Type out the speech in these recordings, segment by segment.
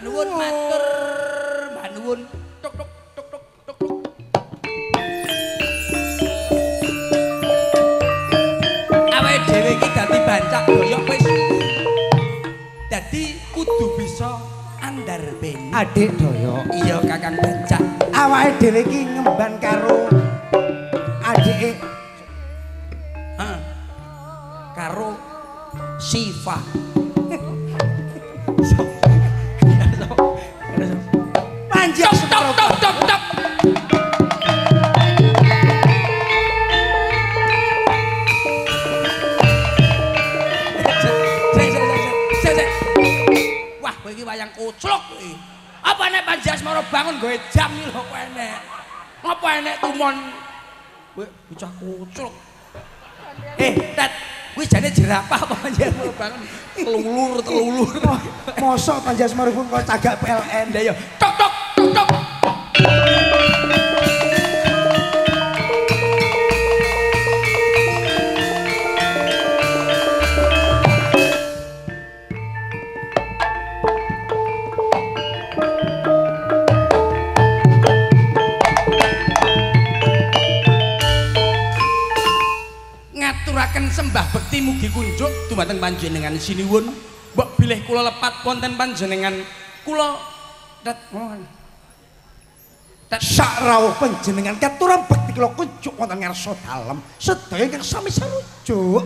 nuwun matur, mbah nuwun. Tuk tuk tuk tuk tuk tuk. Awake dhewe iki dadi bancak doyok wis. Dadi kudu bisa andar beni. Adik doyok. Iya Kakang Bancak. Awake dhewe iki ngemban karo adike. Hah. Karo Siva. Panjang Tok tok tok tok. Wah, kowe iki wayang kucluk iki. Apa nek Panjasmara bangun gawe jam iki lho kowe enek. Apa enek tumon kowe bocah kucluk. Tet, kuwi jane jerapah apa Panjasmara bangun telulur. Mosok Panjasmara pun kok cagak PLN. Lah ya, tok tok tok tok. Ngaturaken sembah bekti mugi kunjuk dumateng panjenengan sinuwun. Mbok bilih kula lepat wonten panjenengan kula Sak rawuh panjenengan katuran bekti kula kunjuk wonten ngarsa dalem. Sedaya ingkang sami sarujuk.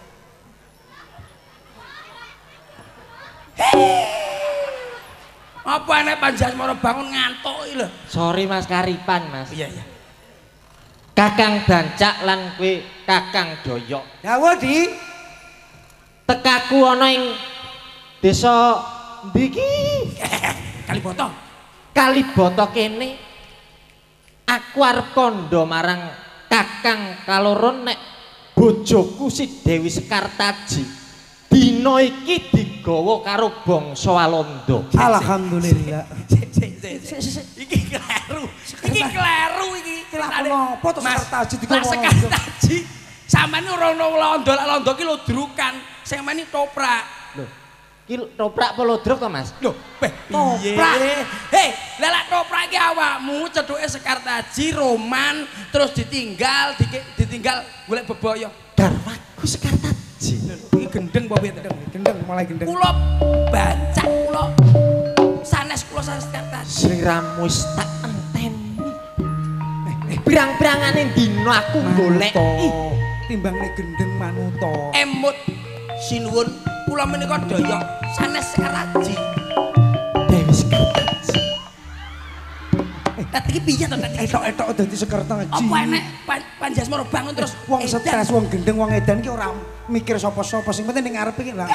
Apa enek Panjasmara bangun ngantuk iki lho. Sorry Mas Karipan, Mas. Iya iya. Kakang Bancak lan kowe Kakang Doyok. Dawuh Di. Tekaku ana ing desa ndi iki? Kalibata. Kalibata kene. Aku arep kandha marang Kakang kaloron nek bojoku si Dewi Sekartaji dina iki digawa karo bangsa Walanda. Alhamdulillah. Iki kleru. Iki kleru iki. Kenapa to Sekartaji digawa? Sekartaji. Sampeyan ora ono Walanda, Walanda ki lodrukan. Sing meni toprak. Lho. Ki toprak apa lodruk to, Mas? Lho, toprak. Hei, lelak toprak iki awakmu cethuke Sekartaji Roman terus ditinggal golek bebaya. Garwaku Sekartaji. Iki gendeng apa piye? Gendeng mulai gendeng. Kula Bancak kula sanes kula sanes Sekartaji. Sliramu wis tak enteni. Pirang-pirangane dina aku golek timbang nek gendeng manuta. Emut sinuwun kula menika Doyok sanes Sekartaji. Dewi Sekartaji. Tet iki piye to Tet? Etok-etok dadi Sekartaji. Apa enek Panjasmara bangun terus wong stres, wong gendeng, wong edan ki ora mikir sapa-sapa, sing penting ning ngarepe ki lah.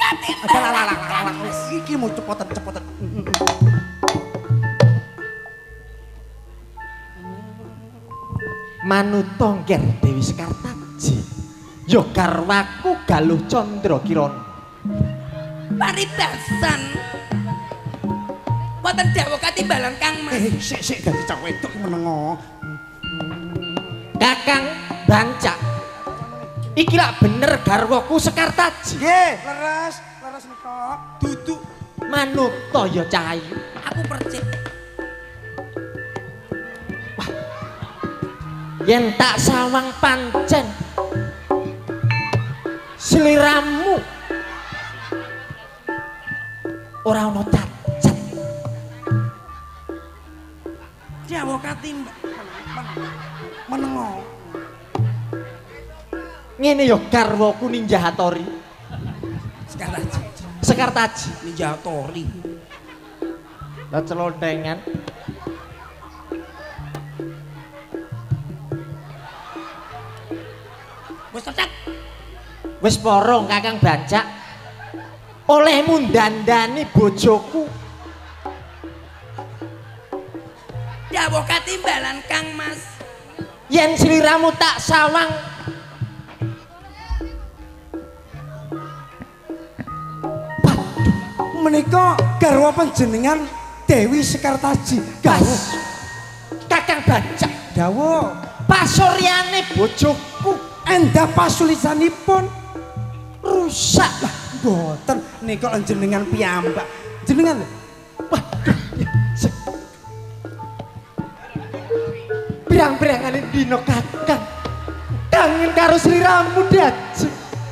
Iki mau cepoten. Manuta ngger Dewi Sekartaji. Ya garwaku Galuh Candra Kirana. Paribasan. Wonten dawuh katimbalan Kang Mas. Sik dadi cah wedok ki menengo. Kakang Bancak. Iki lak bener garwaku Sekartaji. Nggih, leres nika. Duduk Manuta ya Cahayu. aku percik. Yen tak sawang pancen sliramu ora ana cacat. Dawuh katimbalan Menengo. Ngene ya garwaku Ninja Hattori. Sekartaji. Ninja Hattori. Lah celontengan. Wis tetek. Wis porong Kakang Bancak. Olehmu ndandani bojoku. Dawuh katimbalan Kang Mas. Yen sliramu tak sawang Menika garwa panjenengan Dewi Sekartaji. Gas. Kakang Bancak Dawuh, pasuryane bojoku endah pasulisanipun rusak. lah mboten nika jenengan piyambak. Jenengan wah pirang-pirangane dina Kakang kangen karo sliramu Daji.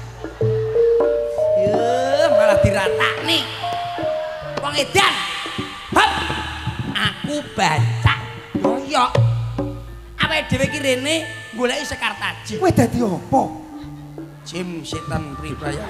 Ya malah diratakne. Wong edan. Hop. Aku baca doyok. Awake dhewe iki rene goleki Sekartaji. Kowe dadi apa? Jim setan pribaya.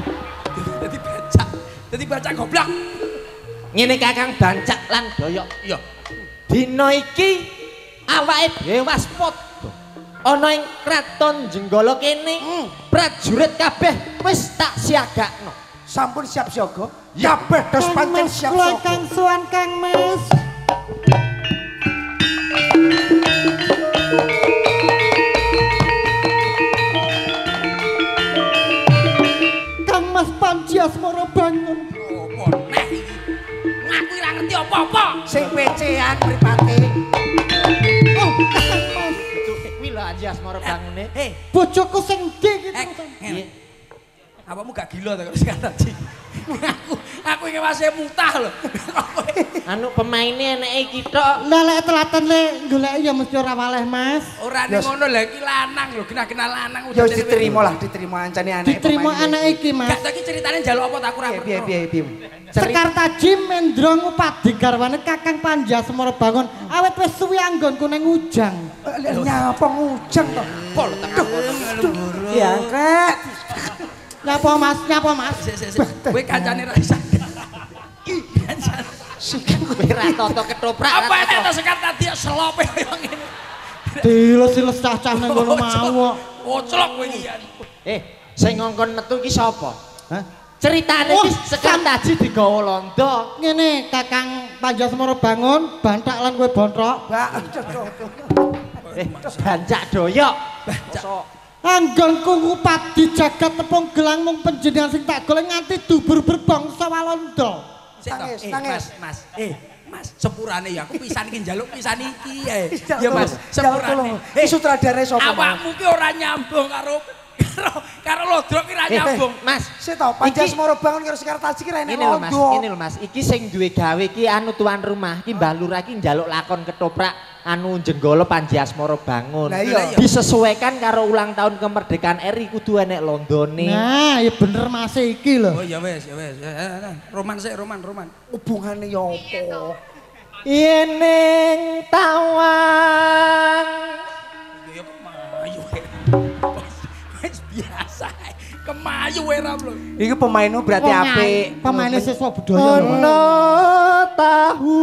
Dadi baca goblok. Ngene Kakang Bancak lan Doyok. Iya. Dina iki awake dhewe waspada. Ana ing kraton Jenggala kene, prajurit kabeh wis tak siagakno. Sampun siap siaga? Kabeh dos pancen siap siaga. Kang Suwan Kang Mas. Kang Mas Panji Asmara bangun. Apa neh iki? Ngaku ora ngerti apa-apa. Sing pecean mripate. Oh, Kang Mas. Kuwi lho Anji Asmara bangune. Bojoku sing ndi iki. Ngene. Apamu gak gila ta karo Sekartaji? Aku iki masih mutah lho. Anu pemaine eneke iki tok. Lah lek telaten le goleki ya mesti ora waleh, Mas. Ora ning ngono lha iki lanang lho, genah-genah lanang Ya wis diterima lah, diterima ancane anake. Diterima anak iki, Mas. Gak tak iki ceritane njaluk apa tak ora ngerti. Piye. Sekartaji Mendra ngupadi garwane Kakang Panji Asmara bangun. Awet wis suwi anggonku ning Ujang. Nyapa ngujang to? Pol tengah kono. Diangkat. Nyapa Mas? Kowe kancane ra isa. Kowe ra toto ketoprak. Apa enek to Sekartaji selope kaya ngene. Diles-diles cah-cah nang ngono mau. Oclok kowe iki. Sing ngongkon metu iki sapa? Hah? Ceritane iki Sekartaji digawa londo. Ngene Kakang Panji Asmara bangun, bantak lan kowe bontrok. Bancak Doyok. Anggonku ngupadi jagat tepung gelang mung panjenengan sing tak golek nganti dubur berbangsa Walanda. Nangis. Mas, sepurane ya aku pisan iki njaluk pisan iki ya Mas, sepurane. Sutradara sapa? Awakmu ki ora nyambung karo Lodro ki ora nyambung. Mas, Sik to, Panji Asmara bangun karo Sekartaji ki ra enek londo. Ini lho Mas, iki sing duwe gawe iki anu tuan rumah, iki Mbah Lurah iki njaluk lakon ketoprak anu Jenggala Panji Asmara bangun. Lah iya. Disesuaikan karo ulang tahun kemerdekaan RI kudu enek londone. Nah, ya bener Mas iki lho. Oh ya wis. Roman sik, roman. Hubungane ya apa? Yening tawang Ya kemayu. Wis biasa. Kemayu era lho. Iki pemainmu berarti apik. Pemaine siswa budaya lho. ono tahu.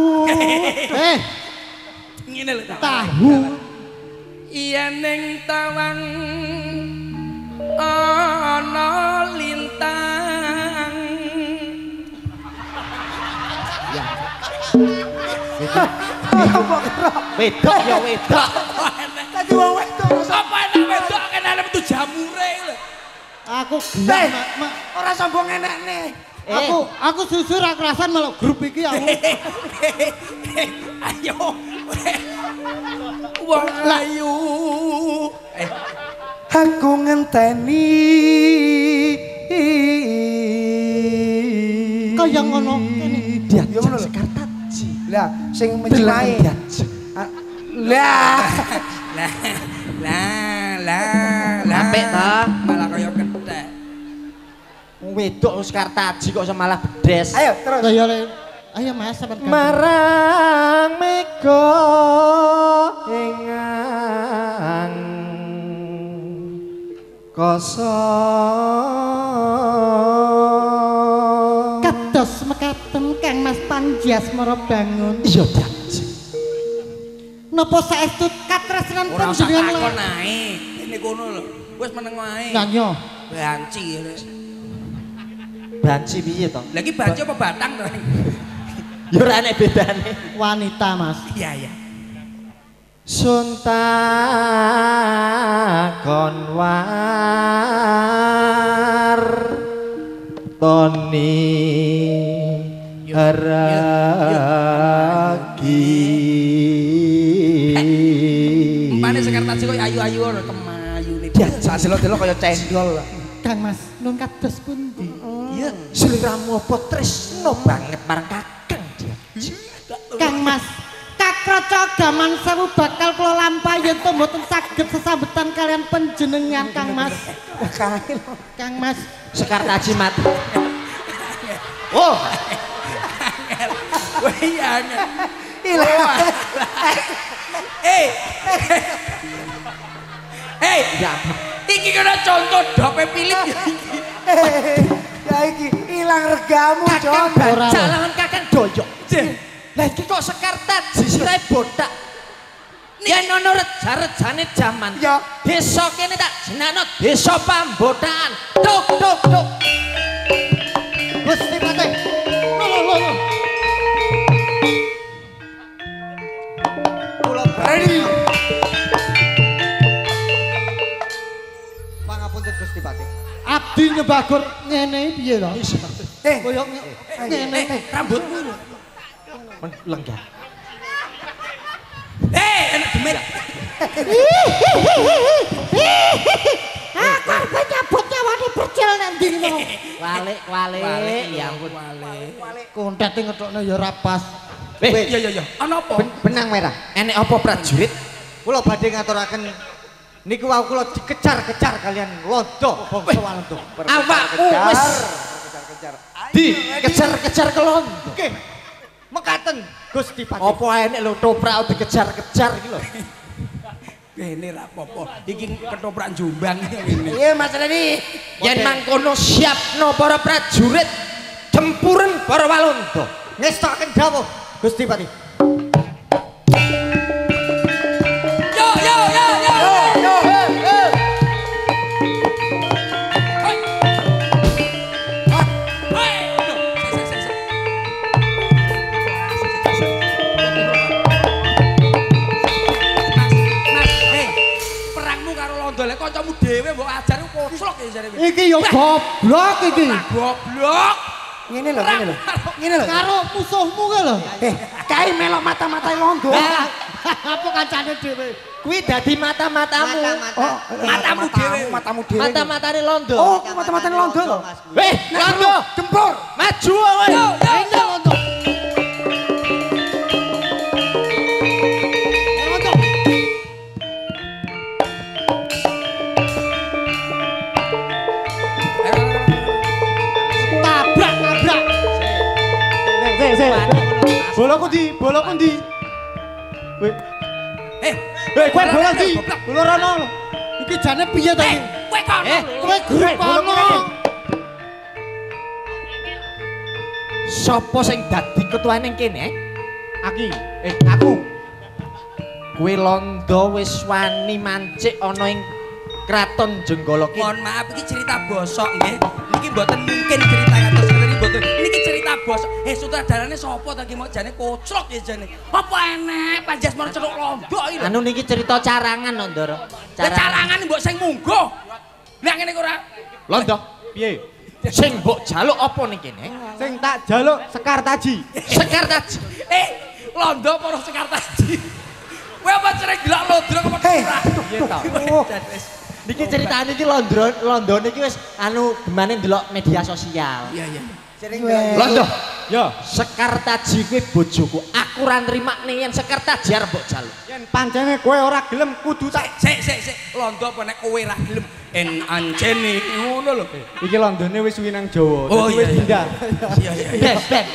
Ngene lho Tahu. Iya ning tawang ana lintang. Wedok ya wedok. Dadi wong wedok. Apa enak wedok kene arep metu jamure lho. Aku gelem, Mak. Ora sombong enekne. Aku jujur ra kerasan malah grup iki aku. Ayo. Wong ayu. Aku ngenteni. Kaya ngono kene. Ya ngono lho. Sekartaji. Lah, sing mencintai. Lah. Apik ta? Malah kaya kethek. Wedok Sekartaji kok malah bedes. Ayo terus. Ayo Mas sampean. Marang mega ingang kosong. Kados mekaten Kang Mas Panji Asmara bangun. Iya Daji. Napa saestu katresnan Ora usah panjenengan? takon ae. Ini kono lho. Wis meneng wae. Lah yo. Banci. Banci piye to? Lah iki banci apa batang to? Ya ora enek bedane. Wanita Mas. Iya. Suntakon war Toni Haragi. Umpane Sekartaji kok ayu-ayu ora kemayune. Biasa selo-selo kaya cendol. Kang Mas, nun kados pundi? Iya, sliramu apa tresno banget marang Kakang dia. Kang Mas, Kakraca gaman sewu bakal kula lampahi yen to mboten saged sesambetan kalian panjenengan Kang Mas. Kang Mas Sekartaji mati. Oh, Wah iya. ya. Iki kena contoh dope Philip ya iki. Ya iki ilang regamu, Jon. Jalangan kakang doyok. Lah iki kok Sekartaji sirahe botak. Yen ono reja-rejane jaman. Ya. Desa kene tak jenakno desa pambotakan. Tuk tuk tuk. Gusti Patih. Lho. Kula ready. Pangapunten Gusti Patih. abdi nyebagor ngene piye to? Koyok ngene. Rambutmu lho. Lenggah. Enak demit. Aku arep nyabut nyawane percil nang ndi ngono. Walik, ya ampun. Kontet ngetokne ya ora pas. Iya. Ana apa? Benang merah. Enek apa prajurit? Kula badhe ngaturaken niku wau kula dikejar-kejar kalian londo bangsa Walanda. Awakmu wis dikejar-kejar kelondo. Nggih. Mekaten Gusti Patih. Apa enek lho toprak dikejar-kejar iki lho. Kene ra apa-apa. Iki ketoprak Jombang ngene. Iya Mas Reni. Yen mangkono siapno para prajurit tempuren para Walanda. Ngestokaken dawuh Gusti Patih. Yo. Perangmu karo Londo lek kancamu dhewe mbok ajar koclok ya jare. Iki yo goblok iki. Goblok. Ngene lho. Karo musuhmu ke lho. Kae melok mata-matai londo. Apa kancane dhewe? Kuwi dadi mata-matamu. Matamu dhewe. Mata-matane Londo. Oh, mata-matane londo lho. Weh, Londo, Gempur. maju kowe. Yo. Londo. Tabrak. Bolaku ndi? Kowe bola ndi? Bola rono. Iki jane piye to iki? Kowe kono. Kowe grup kono. Sopo sing dadi ketuane kene? Aku. Kuwi Londo wis wani mancik ana ing Kraton Jenggala kene. Mohon maaf iki cerita bosok nggih. Niki mboten mungkin cerita kados ngene mboten. Niki cerita bosok. Sutradarane sapa ta iki mok jane koclok ya jane. Apa enek Panjasmara celuk Londo iki lho. Anu niki cerita carangan lho, Ndoro. Carangan mbok sing mungguh. Nek ngene ora. Londo, piye? Sing mbok jaluk apa ning kene? Sing tak jaluk Sekartaji. Sekartaji. Londo para Sekartaji. Kowe apa cerek delok Londo apa ora? Piye to? Niki ceritane iki Londo niki wis anu gemane ndelok media sosial. Iya. Londo, ya Sekartaji kuwi bojoku. Aku ora nrimakne yen Sekartaji arep mbok jaluk. Yen pancene kowe ora gelem kudu tak Sik. Londo apa nek kowe ra gelem en ancene ngono lho. iki Londone wis suwi nang Jawa. Oh, Dadi wis iya. pindah. Iya.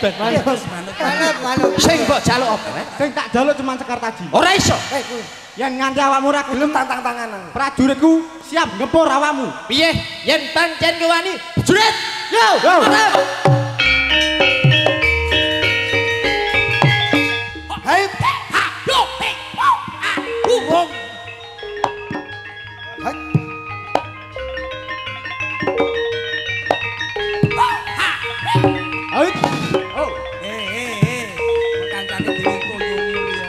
Ben. Sing mbok jaluk apa? Sing tak jaluk cuman Sekartaji. Ora iso. Yen nganti awakmu ora gelem Tantang tanganan. prajuritku siap ngepur awakmu. Piye? Yen pancen kewani, jurit. Yo. Hai. Ayo. Kancane dhewe koyoni ya.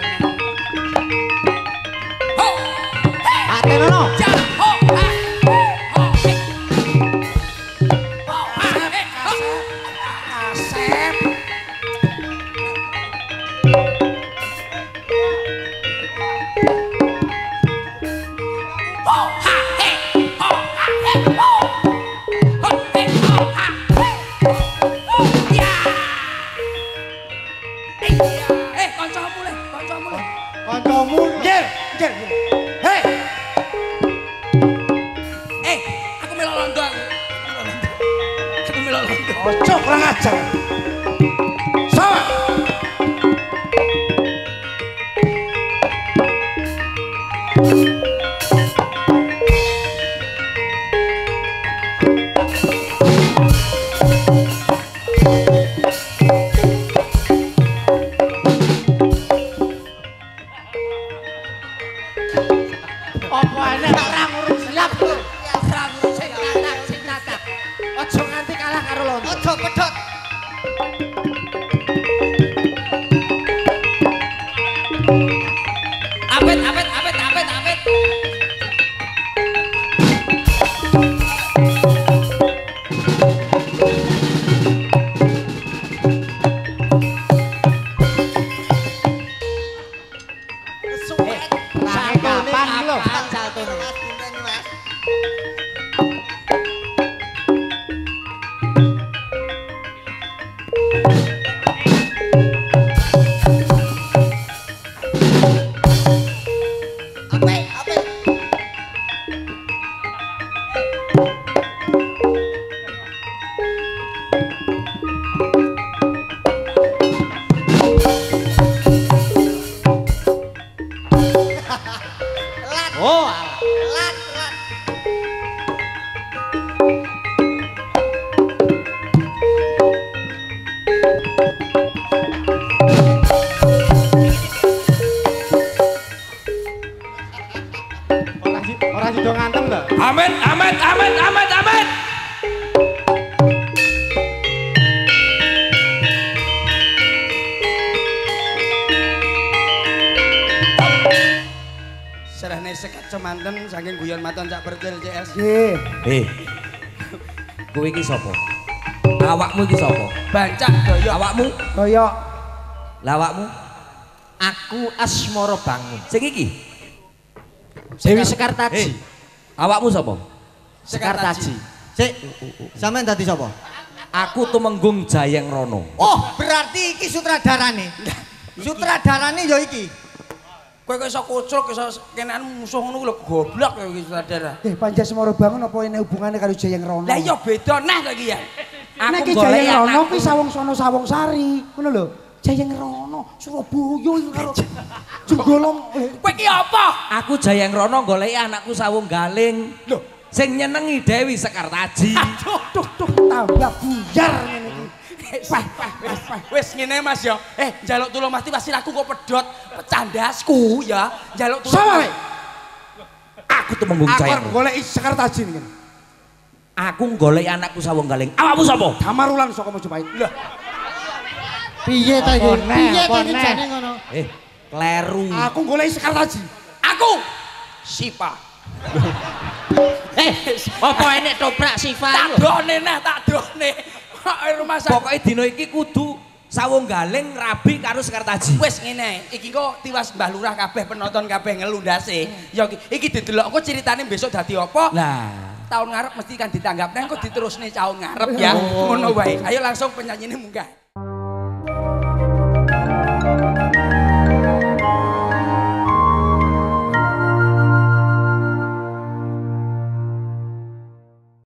Atenono. Kancamu le. Kancamu. Nggih. kurang ajar. Sama. Apa enek ora ngurus siap lho. Ora ngurus sing tatak. Aja nganti kalah karo londo. Aja pedhot. Apit, apit, apit, apit, apit. Kapan lho? Saltune. Oh, Ora sido ngantem to. Amin, amin, amin, amin, amin. Serahne sekat semanten saking guyon maton cak percil CS. Nggih. Kowe iki sapa? Awakmu iki sapa? Bancak daya. Awakmu? Kaya Lah awakmu? aku Asmara Bangun. Sing iki? Dewi Sekartaji. Awakmu sapa? Sekartaji. Sik. Sampeyan dadi sapa? Aku Tumenggung Jayeng Rono. Oh, berarti iki sutradarane. Sutradarane ya iki. Kowe kok iso kucluk iso kenekan musuh ngono lho goblok kowe iki sutradara. Panjasmara Bangun apa ini hubungannya karo Jayeng Rono? Lah iya beda neh to iki ya. Nek ki Jayeng Rono kuwi Sawung Sono Sawung Sari, ngono lho. Jayeng Rono Surabaya iki karo Jenggolong. Kowe iki apa? Aku Jayeng Rono goleki anakku Sawung Galing. Lho, sing nyenengi Dewi Sekartaji. Duh tambah buyar ngene iki. Wis ngene Mas ya. Njaluk tulung Mas pasti aku kok pedhot pecah ndasku ya. Njaluk tulung. Sama. Aku Tumenggung Aku Jayeng. arep goleki Sekartaji ngene. Aku goleki anakku Sawung Galing. Awakmu sapa? Damarulan saka Mojopahit. Lah, Piye ta iki? Piye ta iki jane ngono? Kleru. aku goleki Sekartaji. Aku Sipa. Apa enek toprak Sifa Tak lho? done nah, tak done. Rumah sakit. Pokoke dina iki kudu Sawung Galing rabi karo Sekartaji. Wis ngene, iki kok tiwas Mbah Lurah kabeh penonton kabeh ngelu ndase. Ya iki didelok kok ceritane besok dadi apa? Lah, tahun ngarep mesti kan ditanggap nang kok diterusne tahun ngarep ya. Ngono wae. Ayo langsung penyanyine munggah.